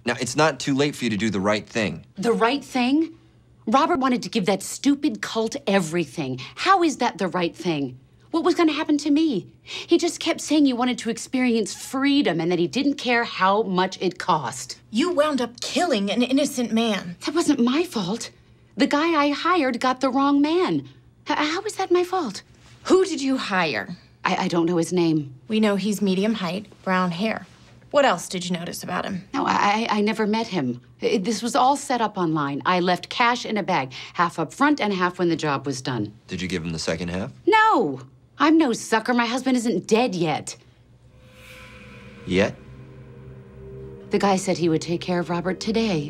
Now, it's not too late for you to do the right thing. The right thing? Robert wanted to give that stupid cult everything. How is that the right thing? What was going to happen to me? He just kept saying he wanted to experience freedom and that he didn't care how much it cost. You wound up killing an innocent man. That wasn't my fault. The guy I hired got the wrong man. How is that my fault? Who did you hire? I don't know his name. We know he's medium height, brown hair. What else did you notice about him? No, I never met him. This was all set up online. I left cash in a bag, half up front and half when the job was done. Did you give him the second half? No, I'm no sucker. My husband isn't dead yet. Yet? The guy said he would take care of Robert today.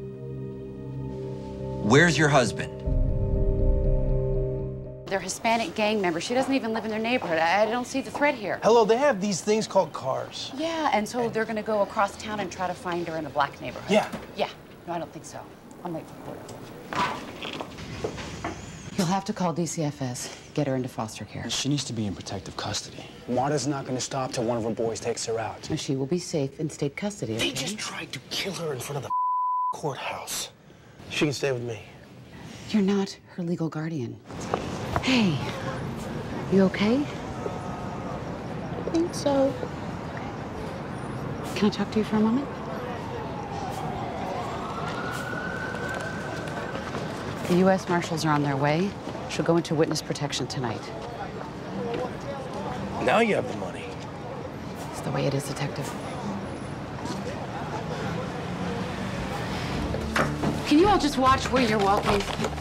Where's your husband? They're Hispanic gang members. She doesn't even live in their neighborhood. I don't see the thread here. Hello, they have these things called cars. Yeah, and so they're gonna go across town and try to find her in a black neighborhood. Yeah. Yeah. No, I don't think so. I'm late for court. You'll have to call DCFS. Get her into foster care. She needs to be in protective custody. Marta's not going to stop till one of her boys takes her out. And she will be safe in state custody, okay? They just tried to kill her in front of the courthouse. She can stay with me. You're not her legal guardian. Hey, you okay? I think so. Can I talk to you for a moment? The U.S. Marshals are on their way. She'll go into witness protection tonight. Now you have the money. It's the way it is, Detective. Can you all just watch where you're walking?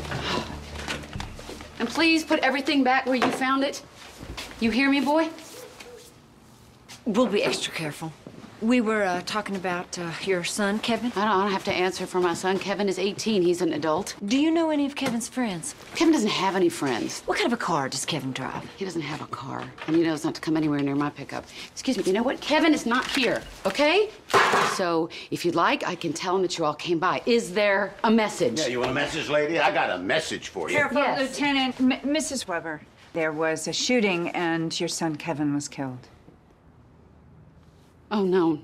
And please put everything back where you found it. You hear me, boy? We'll be extra careful. We were talking about your son, Kevin. I don't have to answer for my son. Kevin is 18. He's an adult. Do you know any of Kevin's friends? Kevin doesn't have any friends. What kind of a car does Kevin drive? He doesn't have a car, and he knows not to come anywhere near my pickup. Excuse me, you know what? Kevin is not here, okay? So, if you'd like, I can tell him that you all came by. Is there a message? Yeah, you want a message, lady? I got a message for you. Careful, Yes. Lieutenant. Mrs. Weber, there was a shooting and your son Kevin was killed. Oh, no.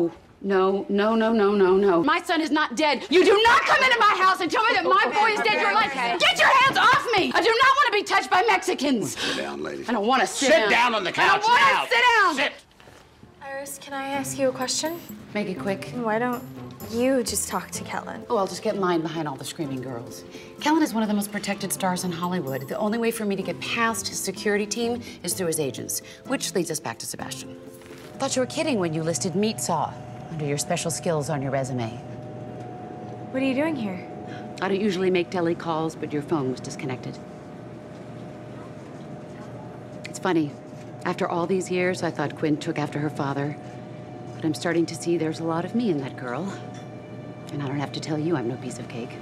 My son is not dead. You do not come into my house and tell me that my boy is dead. You're like, get your hands off me! I do not want to be touched by Mexicans. Sit down, lady. I don't want to sit down. Sit down on the couch now. I don't want to sit down. Sit. Iris, can I ask you a question? Make it quick. Why don't you just talk to Kellen? Oh, I'll just get in line behind all the screaming girls. Kellen is one of the most protected stars in Hollywood. The only way for me to get past his security team is through his agents, which leads us back to Sebastian. Thought you were kidding when you listed meat saw under your special skills on your resume. What are you doing here? I don't usually make deli calls, but your phone was disconnected. It's funny. After all these years, I thought Quinn took after her father. But I'm starting to see there's a lot of me in that girl. And I don't have to tell you I'm no piece of cake.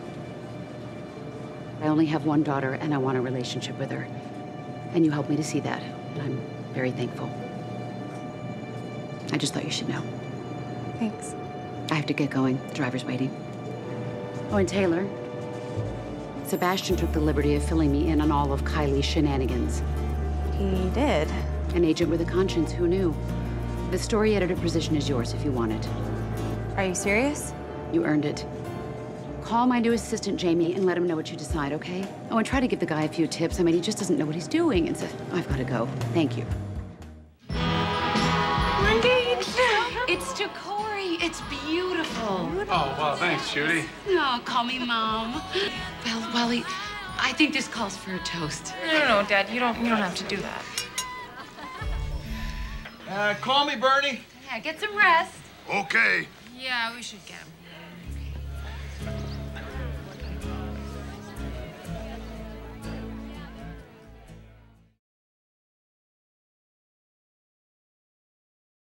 I only have one daughter, and I want a relationship with her. And you helped me to see that, and I'm very thankful. I just thought you should know. Thanks. I have to get going. The driver's waiting. Oh, and Taylor. Sebastian took the liberty of filling me in on all of Kylie's shenanigans. He did. An agent with a conscience, who knew? The story editor position is yours if you want it. Are you serious? You earned it. Call my new assistant, Jamie, and let him know what you decide, okay? Oh, and try to give the guy a few tips. I mean, he just doesn't know what he's doing. And so, I've got to go. Thank you. We're engaged. It's to Corey. It's beautiful. Oh, well, thanks, Judy. No, call me Mom. Well, Wally, I think this calls for a toast. No, Dad, you don't have to do that. Call me Bernie. Yeah, get some rest. Okay. Yeah, we should get him.